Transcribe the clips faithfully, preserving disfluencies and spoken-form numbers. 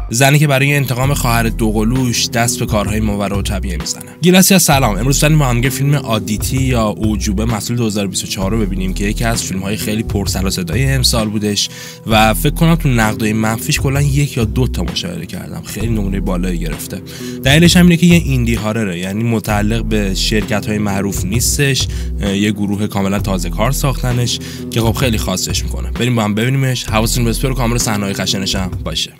زنی که برای انتقام خواهر دوقلوش دست به کارهای ماورا و طبیعه میزنه. گیلاسی سلام. امروز داریم با هم فیلم آدیتی یا اوجوبه محصول دو هزار و بیست و چهار رو ببینیم که یکی از فیلم‌های خیلی پر سر و صدای امسال بودش و فکر کنم تو نقدای منفیش کلا یک یا دو تا مشاهده کردم. خیلی نمره بالایی گرفته. دلیلش هم اینه که یه ایندی هارره، یعنی متعلق به شرکت‌های معروف نیستش، یه گروه کاملا تازه کار ساختنش که خب خیلی خاصش میکنه. بریم با هم ببینیمش. حواستون به اسپر و کامل صحنه‌های خشنش هم باشه.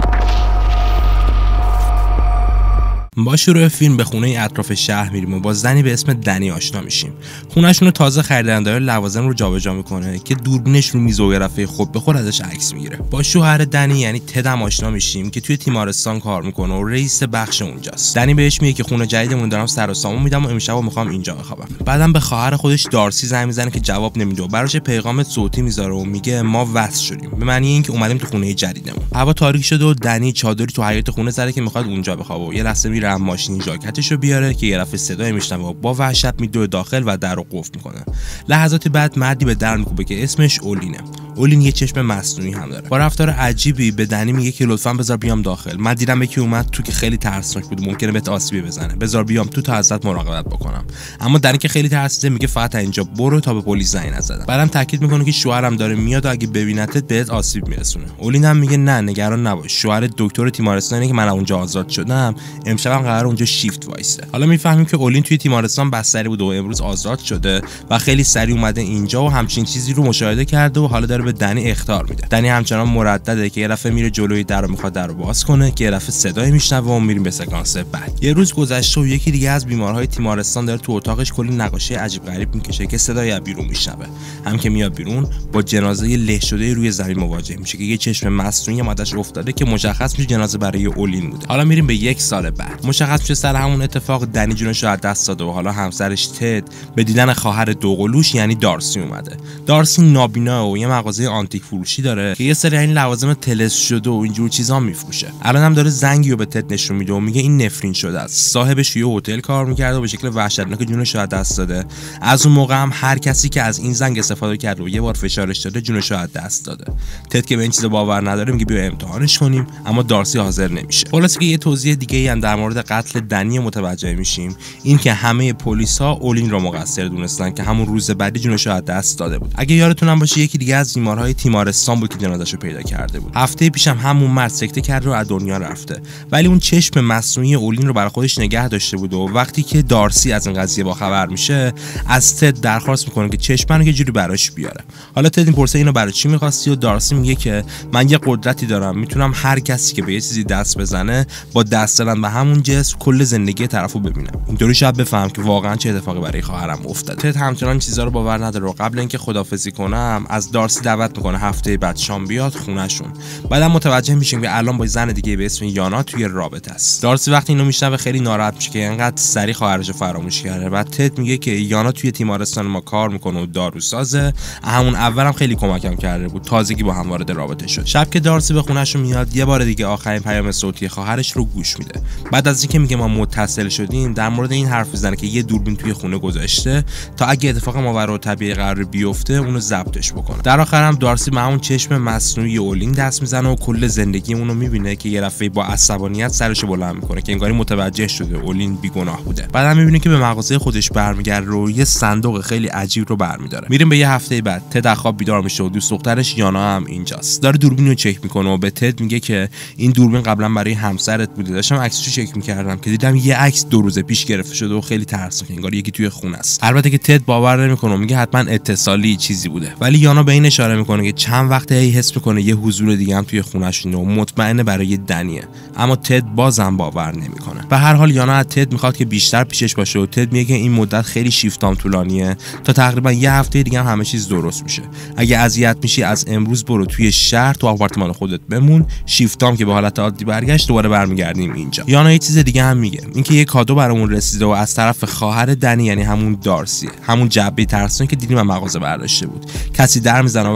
با شروع فیلم به خونه اطراف شهر میریم و با زنی به اسم دنی آشنا میشیم. خونه‌شون رو تازه خریدن، داره لوازم رو جابجا میکنه که دوربینش رو میز و گرفه خود به خود ازش عکس میگیره. با شوهر دنی یعنی تد هم آشنا میشیم که توی تیمارستان کار میکنه و رئیس بخش اونجاست. دنی بهش میگه که خونه جدیدمون دارم سر و سامون میدم و امشب میخوام اینجا بخوابم. بعدم به خواهر خودش دارسی زنگ میزنه که جواب نمیده و براش پیغام صوتی میذاره و میگه ما وصل شدیم، به معنی اینکه اومدیم تو خونه جدیدمون. هوا تاریک شده و دنی چادری تو حیاط خونه زده که میخواد اونجا بخوابه. یه لحظه میره ماشین ژاکتشو بیاره که یه دفعه صدای میشنوه و با وحشت میدوه داخل و در رو قفل میکنه. لحظاتی بعد مردی به در میکوبه که اسمش اولینه. اولین یه چشم مصنوعی هم داره. با رفتار عجیبی به دنی میگه که لطفاً بذار بیام داخل. من دیدم یکی اومد تو که خیلی ترسناک بود، ممکنه بهت آسیبی بزنه. بذار بیام تو تا ازت مراقبت بکنم. اما دنی که خیلی ترسیده میگه فقط اینجا برو تا به پلیس زنگ نزدم. بعدم تاکید میکنه که شوهرم داره میاد و اگه ببینتت بهت آسیب میرسونه. اولین هم میگه نه نگران نباش. شوهر دکتر تیمارستانی که من اونجا آزاد شدم، امشبم قرار اونجا شیفت وایسه. حالا میفهمیم که اولین توی تیمارستان بستری بود و امروز آزاد شده و خیلی سریع اومده اینجا و همچین چیزی رو مشاهده کرده و حالا داره به دنی اخطار میده. دنی همچنان مردده که یه دفعه میره جلوی در رو میخواد در رو باز کنه که یه دفعه صدای میشنوه و میریم به سکانس بعد. یه روز گذشته و یکی دیگه از بیمارهای تیمارستان داره تو اتاقش کلی نقاشی عجیب غریب میکشه که صدای از بیرون میشنوه. هم که میاد بیرون با جنازه له شده روی زمین مواجه میشه که یه چشم مصنوعی مادرش افتاده که مشخص میشه جنازه برای اولین بوده. حالا میریم به یک سال بعد. مشخص میشه سر همون اتفاق دنی جونش رو از دست داده و حالا همسرش تد به دیدن خواهر دوقلوش یعنی دارسی اومده. دارسی نابینا و یه مغازه آنتیک فروشی داره که یه سری این لوازم طلسم شده و اینجور چیزا میفروشه. الان هم داره زنگی رو به تد نشون میده و میگه این نفرین شده است. صاحبش توی هتل کار میکرده و به شکل وحشتناک جونش رو از دست داده. از اون موقع هم هر کسی که از این زنگ استفاده کرده و یه بار فشارش داده جونش رو از دست داده. تد که به این چیز باور نداره میگه بیا امتحانش کنیم، اما دارسی حاضر نمیشه. خلاصه که یه توضیح دیگه ای هم در مورد قتل دنی متوجه میشیم، این که همه پلیسا اولین رو مقصر دونستن که همون روز بعدی جونش رو از دست داده بود. اگه یادتون هم باشه یکی دیگه از بیمارهای تیمارستان بود که جنازه‌شو پیدا کرده بود. هفته پیشم هم همون مرد سکته کرده و از دنیا رفته، ولی اون چشم مصنوعی اولین رو برای خودش نگه داشته بود و وقتی که دارسی از این قضیه باخبر میشه از تد درخواست میکنه که چشمن رو یه جوری براش بیاره. حالا تد این پرسه اینو برای چی می‌خواستی و دارسی میگه که من یه قدرتی دارم، میتونم هر کسی که به یه چیزی دست بزنه با دست زدن به همون جسم کل زندگی طرفو ببینم. اینطوری شاید بفهم که واقعا چه اتفاقی برای خواهرم افتاد. تد همچنان چیزا رو باور نداره و قبل اینکه خدافظی کنم از دارسی دعوت میکنه هفته بعد شام بیاد خونه‌شون. بعدم متوجه میشیم که الان با زن دیگه به اسم یانا توی رابطه است. دارسی وقتی اینو میشنوه خیلی ناراحت میشه که انقدر سری خواهرش رو فراموش کرده. بعد تد میگه که یانا توی تیمارستان ما کار میکنه و داروسازه، همون اولم خیلی کمکم کرده بود، تازگی با هم وارد رابطه شد. شب که دارسی به خونه‌شون میاد یه بار دیگه آخرین پیام صوتی خواهرش رو گوش میده. بعد از اینکه میگه ما متصل شدیم در مورد این حرف میزنه که یه دوربین توی خونه گذاشته تا اگه اتفاق ماورا طبیعی قرار بیفته اونو ضبطش بکنه. در آخر هم دارسی به اون چشم مصنوعی اولین دست میزنه و کل زندگی اونو میبینه که یه دفعه با عصبانیت سرشو بلند میکنه که انگاری متوجه شده اولین بیگناه بوده. بعدم میبینه که به مغازه خودش برمیگرده و یه صندوق خیلی عجیب رو برمیداره. میریم به یه هفته بعد. تد خواب بیدار میشه و دوست دخترش یانا هم اینجاست. داره دوربین رو چک میکنه و به تد میگه که این دوربین قبلا برای همسرت بوده. داشتم عکسشو چک میکردم که دیدم یه عکس دو روز پیش گرفته شده و خیلی ترسناک، انگار یکی توی خونه است. البته که تد باور نمیکنه و میگه حتما اتصالی چیزی بوده، ولی یانا به این اشاره میکنه که چند وقته هی حس میکنه یه حضور دیگه هم توی خونه‌شونه و مطمئنه برای دنیه، اما تد بازم باور نمیکنه. به هر حال یانا از تد میخواد که بیشتر پیشش باشه و تد میگه که این مدت خیلی شیفتام طولانیه، تا تقریبا یه هفته دیگه هم همه چیز درست میشه. اگه اذیت میشی از امروز برو توی شهر تو آپارتمان خودت بمون، شیفتام که به حالت عادی برگشت دوباره برمیگردیم اینجا. یانا یه چیز دیگه هم میگه، اینکه یه کادو برامون رسیده و از طرف خواهر دنی یعنی همون دارسی، همون جبه ترسناکی که دیدیم از مغازه برداشته بود. کسی در میزنه و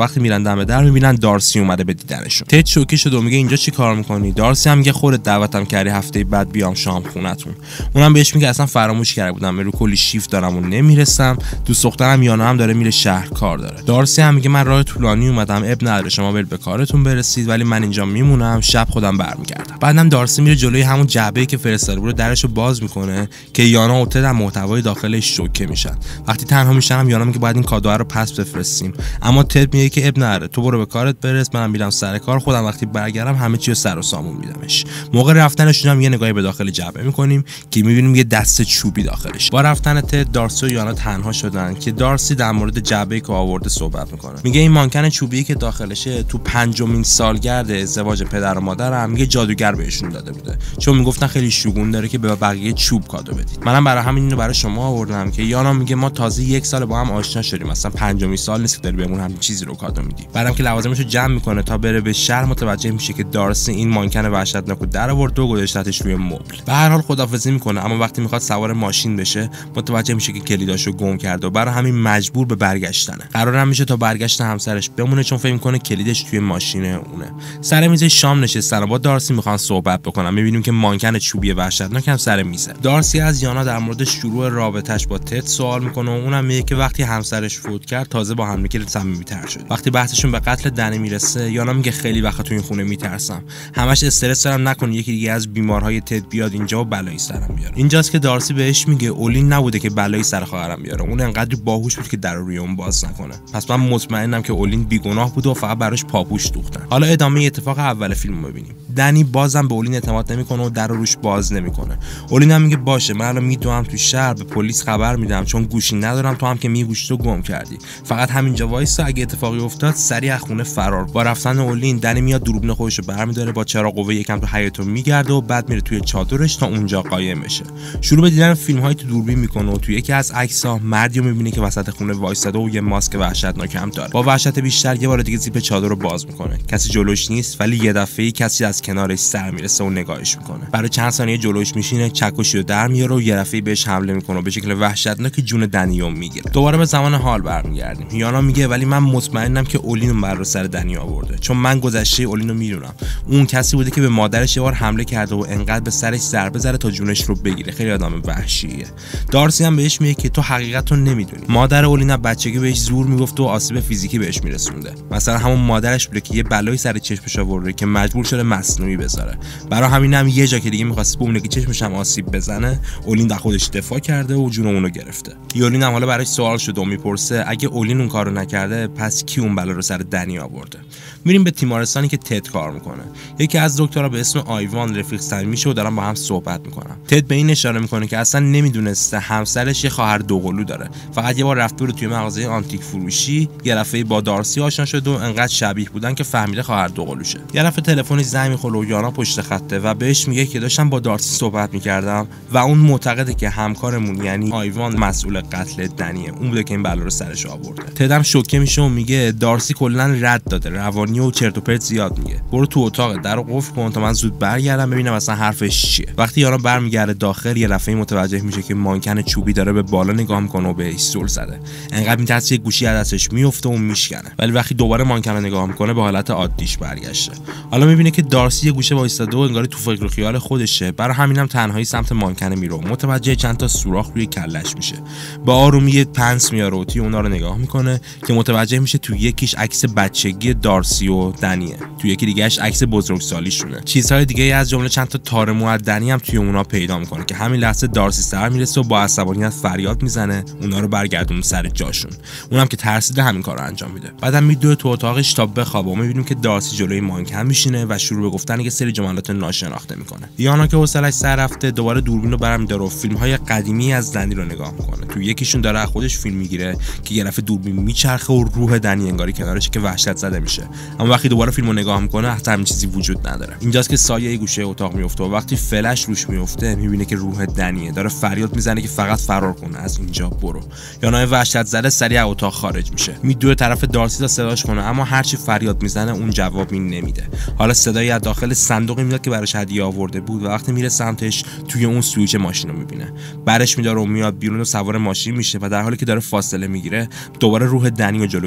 وقتی میرن دم در میبینن دارسی اومده به دیدنشون. تد شوکه شد و میگه اینجا چی کار میکنی؟ دارسی هم میگه خودت دعوتم کردی هفته بعد بیام شام خونتون. اونم بهش میگه اصلا فراموش کرده بودم، رو کلی شیفت دارم و نمیرسم. دوست دخترم یانا هم داره میره شهر کار داره. دارسی هم میگه من راه طولانی اومدم، اب نداره، شما برید به کارتون برسید، ولی من اینجا میمونم، شب خودم برمیگردم. بعدم دارسی میره جلوی همون جعبه‌ای که فرستاده بود درشو باز میکنه که یانا و تد هم محتوای داخلش شوکه میشن. وقتی تنها میشن هم یانا میگه باید این کادو رو پس بفرستیم، اما تد میگه که اب نداره، تو برو به کارت برس، منم میرم سر کار، خودم وقتی برگردم همه چی رو سر و سامون میدمش. موقع رفتنشون هم یه نگاهی به داخل جعبه میکنیم که میبینیم یه دست چوبی داخلش. با رفتن تد، دارسی و یانا تنها شدن که دارسی در مورد جعبه‌ای که آورده صحبت میکنه. میگه این مانکن چوبی که داخلشه تو پنجمین سالگرد ازدواج پدر و مادرم یه جادوگر بهشون داده بوده، چون میگفتن خیلی شگون داره که به بقیه چوب کادو بدید. منم برای همین اینو برای شما آوردم که یانا میگه ما تازه یک سال با هم آشنا شدیم، مثلا پنجمین سال نیست که داری بهمون همین چیزی رو کادو میدی. بعدم که لوازمشو جمع میکنه تا بره به شهر، متوجه میشه که دارسی این مانکن وحشتناکو در آورد و گذاشتش روی مبل. به هر حال خداحافظی میکنه، اما وقتی میخواد سوار ماشین بشه متوجه میشه که کلیداشو گم کرده و برای همین مجبور به برگشتنه. قرارم میشه تا برگشت همسرش بمونه، چون فکر میکنه کلیدش توی ماشین اونه. سر میز شام نشستن و با دارسی میخوان صحبت بکنن. میبینیم که مانکن چوبی وحشتناک هم سر میزه. دارسی از یانا در مورد شروع رابطش با تد سوال میکنه و اونم میگه که وقتی همسرش فوت کرد تازه با هم دیگه صمیمیت‌تر شد. وقتی بحثشون به قتل دنی میرسه، یانا میگه خیلی وقت تو این خونه میترسم، همش استرس دارم نکنه یکی دیگه از بیمارهای تد بیاد اینجا و بلایی سرم بیاره. اینجاست که دارسی بهش میگه اولین نبوده که بلایی سر خواهرم بیاره، اون انقدر باهوش بود که در روی اون باز نکنه. پس من مطمئنم که اولین بیگناه بود و فقط براش پاپوش دوختن. حالا ادامه اتفاق اول فیلم رو ببینیم. دنی بازم به اولین اعتماد نمیکنه و در رو روش باز نمیکنه. اولین هم میگه باشه، من الان میدوام تو شهر، به پلیس خبر میدم، چون گوشی ندارم، تو هم که میگوشی تو گم کردی، فقط همینجا وایسا، اگه اتفاقی افتاد سریع از خونه فرار. با رفتن اولین، دنی میاد دوربین خودش رو برمی‌داره، با چراغ قوه یکم تو حیاطو میگرده و بعد میره توی چادرش تا اونجا قایم بشه. شروع به دیدن فیلم‌های تو دوربین میکنه و تو یکی از عکس‌ها مردی رو میبینه که وسط خونه وایساده و یه ماسک وحشتناک هم داره. با وحشت بیشتر یه بار دیگه زیپ چادر رو باز میکنه. کسی جلوش نیست، ولی یه دفعه‌ای کسی از کنارش سر میرسه و نگاهش میکنه. برای چند ثانیه جلوش میشینه، چکشی رو در میاره و یه دفعه‌ای بهش حمله میکنه و به شکل وحشتناک جون دنیو میگیره. دوباره به زمان حال برمیگردیم. یانا میگه ولی من مطمئنم که اولین بر رو سر دنی آورده، چون من گذشته اولینو میدونم. اون کسی بوده که به مادرش یه بار حمله کرده و انقدر به سرش ضربه زده تا جونش رو بگیره. خیلی آدم وحشیه. دارسی هم بهش میگه که تو حقیقت رو نمیدونی. مادر اولین بچگی بهش زور میگفت و آسیب فیزیکی بهش میرسونده. مثلا همون مادرش بوده که یه بلایی سر چشمش آورده که مجبور شده مصنوعی بذاره. برای همین هم یه جا که دیگه می‌خواست بمونه که چشمش هم آسیب بزنه، اولین در خودش دفاع کرده و جون اون رو گرفته. یولین هم حالا براش سوال شده و میپرسه اگه اولین اون کارو نکرده پس کی اون بلا رو سر دنی آورده. میریم به تیمارستانی که تد کار میکنه. یکی از دکترها به اسم آیوان رفیق صمیمیشه و دارن با هم صحبت میکنن. تد به این اشاره میکنه که اصلا نمیدونسته همسرش یه خواهر دوقلو داره. فقط یه بار رفته بود توی مغازه آنتیک فروشی، یه دفعه با دارسی آشنا شد و انقدر شبیه بودن که فهمیده خواهر دوقلوشه. یه دفعه تلفنش زنگ میخوره و یانا پشت خطه و بهش میگه که داشتم با دارسی صحبت میکردم و اون معتقده که همکارمون یعنی آیوان مسئول قتل دنیه، اون بوده که این بلا رو سرش آورده. تدم شوکه میشه و میگه دارسی کلا رد داده، روانی و چرت و پرت زیاد میگه. برو تو اتاق، درو قفل کن تا من زود برگردم ببینم اصلا حرفش چیه. وقتی یانا برمیگرده داخل، یه دفعه متوجه میشه که مانکن چوبی داره به بالا نگاه میکنه و بهش زل زده. انقدر میترسه یه گوشی از دستش میفته و میشکنه. ولی وقتی دوباره مانکن رو نگاه میکنه به حالت عادیش برگشته. حالا میبینه که دارسی یه گوشه وایساده و انگار تو فکر و خیال خودشه. برای همینم تنهایی سمت مانکن میره. متوجه چند تا سوراخ روی کلش میشه. با آرومی پنس میاره و توی اونا رو نگاه میکنه که متوجه میشه تو یکیش عکس بچگی دارسی و دنیه، تو یکی دیگه‌اش عکس بزرگسالیشونه. چیزهای دیگه از جمله چند تا تار مو از دنی هم توی اونا پیدا میکنه که همین لحظه دارسی سر میرسه و با عصبانیت فریاد میزنه اونا رو برگردونه سر جاشون. اونم که ترسیده همین کارو انجام میده. بعدم میدوه تو اتاقش تا بخوابه و میبینیم که دارسی جلوی مانکن میشینه و شروع به گفتن یه سری جملات ناشناخته میکنه. یانا که حوصله‌اش سر رفته دوباره دوربین رو برمی‌داره و فیلم‌های قدیمی از دنی رو نگاه میکنه. تو یکیشون داره از خودش فیلم میگیره که یه دفعه دوربین میچرخه و روح دنی انگاری کنارش که وحشت زده میشه. اما وقتی دوباره فیلمو نگاه میکنه حتی همین چیزی وجود نداره. اینجاست که سایه گوشه اتاق میفته و وقتی فلش روش میفته میبینه که روح دنیه داره فریاد میزنه که فقط فرار کن، از اینجا برو. یانا وحشت زده سریع اتاق خارج میشه. میدوه طرف دارسی تا صداش کنه، اما هرچی فریاد میزنه اون جوابی نمیده. حالا صدایی از داخل صندوقی میاد که براش هدیه آورده بود و وقتی میره سمتش توی اون سوئیچ ماشین رو میبینه. برش میداره و میاد بیرون و سوار ماشین میشه و در حالی که داره فاصله میگیره دوباره روح دنی رو جلوی در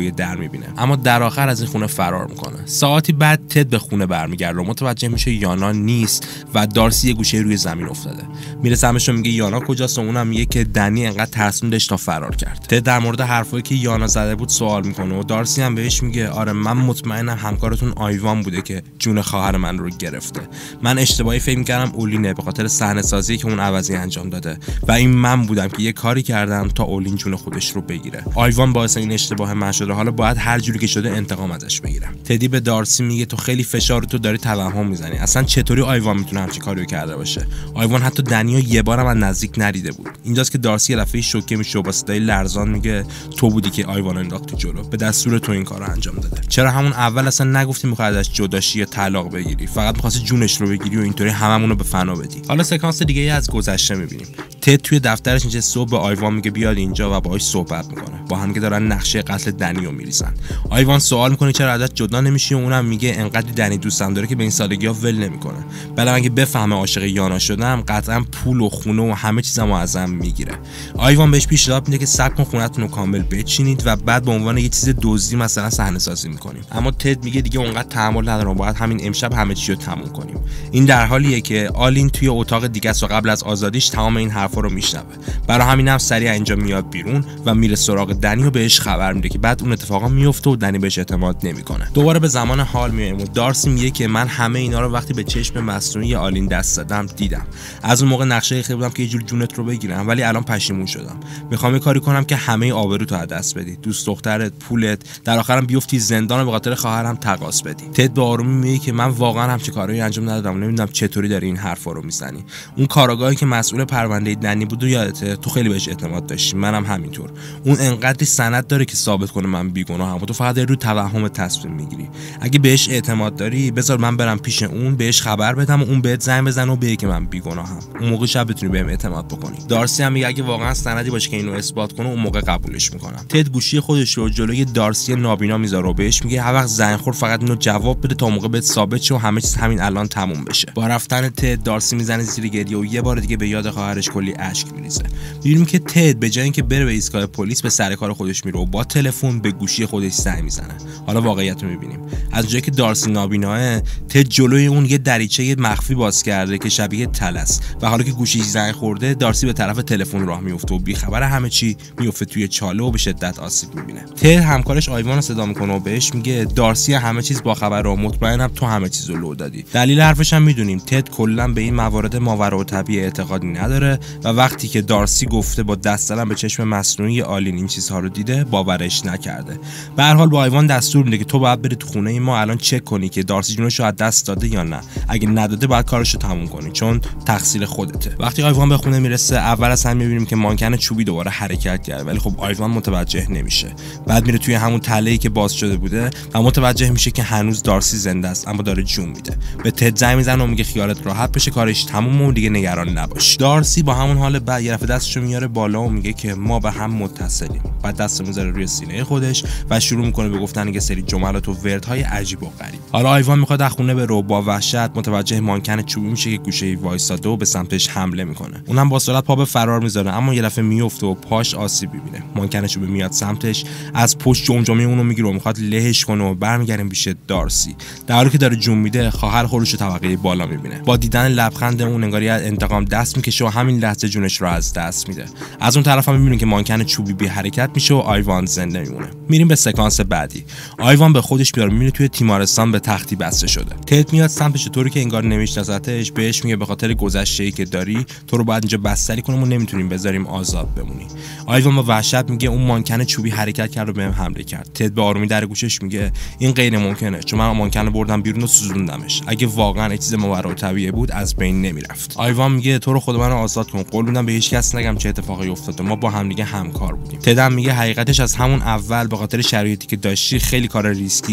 میبینه، اما در آخر از این خونه فرار میکنه. ساعتی بعد تد به خونه برمیگرده و متوجه میشه یانا نیست و دارسی یه گوشه روی زمین افتاده. میره سمتش و میگه یانا کجاست و اونم میگه که دنی انقدر ترسوندش تا فرار کرد. تد در مورد حرفایی که یانا زده بود سوال میکنه و دارسی هم بهش میگه آره من مطمئنم همکارتون آیوان بوده که جون خواهر من رو گرفته. من اشتباهی فکر می‌کردم اولینه به خاطر صحنه سازی که اون عوضی انجام داده و این من بودم که یه کاری کردم تا اولین جون خودش رو بگیره. آیوان باعث این اشتباه من شده، حالا باید هر جوری که شده انتقام ازش بگیرم. تدی به دارسی میگه تو خیلی فشار تو داری توهم میزنی. اصلا چطوری آیوان میتونه همچین کاریو کرده باشه؟ آیوان حتی دنیو یه بارم از نزدیک ندیده بود. اینجاست که دارسی یه دفعه شوکه میشه و با صدای لرزان میگه تو بودی که آیوان انداخت تو جلو، به دستور تو این کارو انجام داده. چرا همون اول اصلا نگفتی میخواد ازش جداشی یا طلاق بگیری؟ فقط می‌خواستی جونش رو بگیری و اینطوری هممون رو به فنا بدی. حالا سکانس دیگه ای از گذشته می‌بینیم. تد توی دفترش نشسته صبح به آیوان میگه بیاد اینجا و باهاش صحبت میکنه. با هم که دارن نقشه قتل دنی رو میریزن. آیوان سوال میکنه چرا ازش جدا نمیشی و اونم میگه انقدر دنی دوستم داره که به این سالگی‌ها ول نمیکنه. بعد اگه بفهمه عاشق یانا شدم قطعا پول و خونه و همه چیزمو ازم میگیره. آیوان بهش پیشنهاد میده که صبر کن خونه‌تون رو کامل بچینید و بعد به عنوان یه چیز دزدی مثلا صحنه سازی میکنیم. اما تد میگه دیگه اونقدر تحمل ندارم، باید همین امشب همه چی رو تموم کنیم. این در حالیه که آلین توی اتاق دیگه است و قبل از آزادیش تمام این حرفا رو میشنوه. برای همین هم سریع اینجا میاد بیرون و میره سراغ دنی و بهش خبر میده که بعد اون اتفاقا میفته و دنی بهش اعتماد نمیکنه. دوباره به زمان حال میایم و دارسی میگه که من همه اینا رو وقتی به چشم مصنوعی آلین دست دادم دیدم. از اون موقع نقشه ریخته بودم که یه جور جونت رو بگیرم، ولی الان پشیمون شدم. میخوام یه کاری کنم که همه آبرو تو از دست بدی، دوست دخترت، پولت، در آخرم بیفتی زندان و به خاطر خواهرم تقاص بدی. تد به آرومی میگه که من واقعا همچین کارایی انجام ندادم، نمیدونم چطوری داری این حرفا رو میزنی. اون کاراگاهی که مسئول پرونده دنی بود و یادته، تو خیلی بهش اعتماد داشتی، منم همینطور. اون انقدر سند داره که ثابت کنه من بیگناهم و تو فقط رو توهم تصمیم میگیری. اگه بهش اعتماد داری بذار من برم پیش اون بهش خبر بدم و اون بهت زنگ بزنه و بگه که من بیگناهم. اون موقع شب بتونی بهم اعتماد بکنی. دارسی هم میگه اگه واقعا سندی باشه که اینو اثبات کنه اون موقع قبولش میکنم. تد گوشی خودش رو جلوی دارسی نابینا میذاره و بهش میگه هر وقت زنگ خورد فقط اینو جواب بده تا موقع بهت ثابت شه و همه چیز همین الان تموم بشه. با رفتن تد دارسی میزنه زیر گریه و یه بار دیگه به یاد خواهرش کلی اشک میریزه. میبینیم که تد به جای اینکه بره به ایستگاه پلیس به سر کار خودش میره و با تلفن به گوشی خودش زنگ میزنه. حالا واقعیت رو میبینیم. از جایی که دارسی نابیناه، تد جلوی اون یه دریچه مخفی باز کرده که شبیه تلس و حالا که گوشیش زنگ خورده دارسی به طرف تلفن راه میفته و بیخبر همه چی میفته توی چاله و به شدت آسیب میبینه. تد همکارش آیوان رو صدا میکنه و بهش میگه دارسی همه چیز با خبر و مطمئنم تو همه چیز رو لو دادی. دلیل حرفش هم میدونیم. تد کلا به این موارد ماوراءالطبیعه اعتقادی نداره و وقتی که دارسی گفته با دست زدن به چشم مصنوعی آلین این چیزها رو دیده باورش نکرده. به هر حال با آیوان دستور میده که تو باید بری تو خونه ما الان چک کنی که دارسی جونش رو از دست داده یا نه. اگه نداده باید کارش رو تموم کنی چون تقصیر خودته. وقتی آیوان به خونه میرسه اول از همه میبینیم که مانکن چوبی دوباره حرکت کرده، ولی خب آیوان متوجه نمیشه. بعد میره توی همون تله‌ای که باز شده بوده و متوجه میشه که هنوز دارسی زنده است اما داره جون میده. به تد زنگ میزنه و میگه خیالت راحت بشه، کارش تمومه و دیگه نگران نباش. دارسی با همون حال بعد یه دفعه دستشو میاره بالا و میگه که ما به هم متصلیم. بعد دستو میذاره روی سینه خودش و شروع میکنه به گفتن یه سری جملات و وردهای عجیب و غریب. حالا آیوان میخواد از خونه بره و با وحشت متوجه مانکن چوبی میشه که گوشه وایساده و به سمتش حمله میکنه. اونم با سرعت پا به فرار میذاره اما یه دفعه میفته و پاش آسیب میبینه. مانکن چوبی میاد سمتش، از پشت جمجمه اونو میگیره و میخواد لهش کنه و برمیگردیم پیش دارسی. در حالی که داره جون میده خواهر خودش رو طبقه بالا میبینه. با دیدن لبخند اون انگاری از انتقام دست میکشه و همین لحظه جونش رو از دست میده. از اون طرف هم میبینیم که مانکن چوبی بی حرکت میشه و آیوان زنده میمونه. میریم به سکانس بعدی. آیوان به خودش میاد میبینه توی تیمارستان به تختی بسته شده. تد میاد سمتش طوری که انگار نمیشناستش، بهش میگه به خاطر گذشته‌ای که داری تو رو باید اینجا بستری کنیم و نمیتونیم بذاریم آزاد بمونی. آیوان با وحشت میگه اون مانکن چوبی حرکت کرد و بهم حمله کرد. تد به آرومی در گوشش میگه این غیر ممکنه چون من مانکن رو بردم بیرون و سوزوندمش. اگه واقعا یه چیز ماوراءالطبیعه بود از بین نمیرفت. آیوان میگه تو رو خود منو آزاد کن، قول میدم به هیچ کس نگم چه اتفاقی افتاد. ما با هم دیگه همکار بودیم. تد میگه حقیقتش از همون اول به خاطر شرایطی که داشتی خیلی کار ریسکی بود که تو رو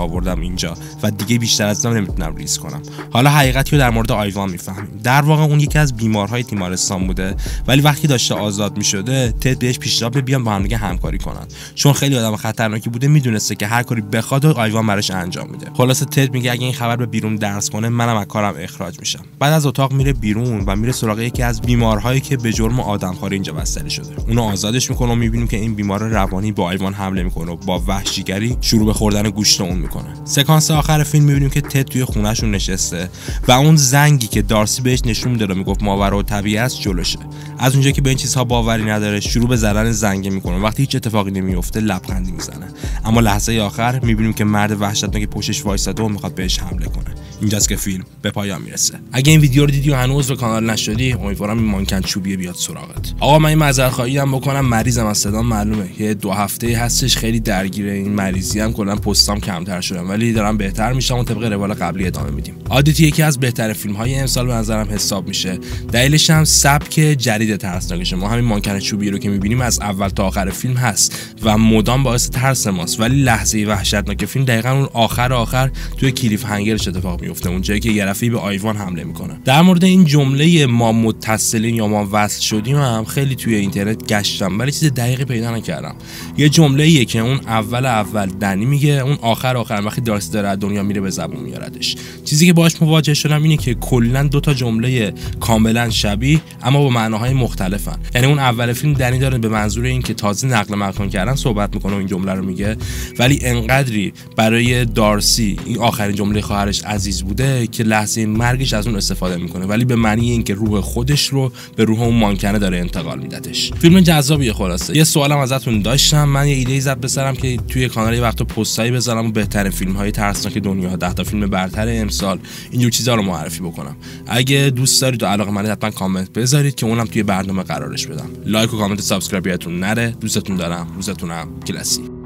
آوردم اینجا و دیگه بیشتر از این نمیتونم ریسک کنم. حالا حقیقتی رو در مورد آیوان میفهمیم. در واقع اون یکی از بیمارهای تیمارستان بوده، ولی وقتی داشته آزاد میشده تد بهش پیشنهاد بده بیان با هم دیگه همکاری کنن، چون خیلی آدم خطرناکی بوده. میدونسته که هر کاری بخواد آیوان براش انجام میده. خلاصه تد میگه اگه این خبر به بیرون درس کنه منم از کارم اخراج میشم. بعد از اتاق میره بیرون و میره سراغ یکی از بیمارهایی که به جرم آدمخواری اینجا بستری شده. اونو آزادش میکنه و میبینیم که این بیمار روانی با آیوان حمله میکنه و با وحشیگری شروع به خوردن گوشت اون میکنه. سکانس آخر فیلم میبینیم که تد توی خونهشون نشسته و اون زنگی که دارسی بهش نشون میده و میگفت ماوراءالطبیعه است جلوشه. از اونجایی که به این چیزها باوری نداره شروع به زدن زنگ میکنه. وقتی هیچ اتفاقی نمیفته لبخندی میزنه، اما لحظه آخر میبینیم که مرد وحشتناک پشتش وایساده و میخواد بهش حمله کنه. اینجاست که فیلم به پایان میرسه. اگه این ویدیو رو دیدی و هنوز به کانال نشدی، امیدوارم این مانکن چوبیه بیاد سراغت. آقا من این معذرت خواهی هم بکنم، مریضم، از صدام معلومه یه دو هفته هستش خیلی درگیره این مریضی هم، کلا پستام کمتر شدم ولی دارم بهتر میشم و طبق روال قبلی ادامه میدیم. عادتی یکی از بهترین فیلم های امسال به نظرم حساب میشه. دلیلش هم سبک جدید ترسناکشه. ما همین مانکن چوبیه رو که میبینیم از اول تا آخر فیلم هست و مدام باعث ترس ماست، ولی لحظه وحشتناک فیلم دقیقاً اون آخر آخر توی کلیف هنگرش اتفاق میفته، اونجایی که یه رفیقی به آیوان حمله میکنه. در مورد این جمله ما متصلین یا ما وصل شدیم هم خیلی توی اینترنت گشتم ولی چیز دقیقی پیدا نکردم. یه جمله‌ایه که اون اول اول دنی میگه، اون آخر آخر وقتی دارسی داره از دنیا میره به زبون میاردش. چیزی که باهاش مواجه شدم اینه که کلا دو تا جمله کاملا شبیه اما با معناهای مختلفن. یعنی اون اول فیلم دنی داره به منظور این که تازه نقل مکان کردن صحبت میکنه و این جمله رو میگه، ولی انقدری برای دارسی این آخرین جمله خواهرش عزیز بوده که لحظه مرگش از اون استفاده میکنه، ولی به معنی اینکه روح خودش رو به روح اون مانکنه داره انتقال میدتش. فیلم جذابیه. خلاصه یه سوالم ازتون داشتم، من یه ایده زد بسرم که توی کانال یه وقتا پستایی بذارم و بهترین فیلم های ترسناک دنیا، ده تا فیلم برتر امسال، اینجور چیزا رو معرفی بکنم. اگه دوست دارید و علاقه‌مندید حتما کامنت بذارید که اونم توی برنامه قرارش بدم. لایک و کامنت و سابسکرایب یادتون نره. دوستتون دارم. روزتونم کلاسی.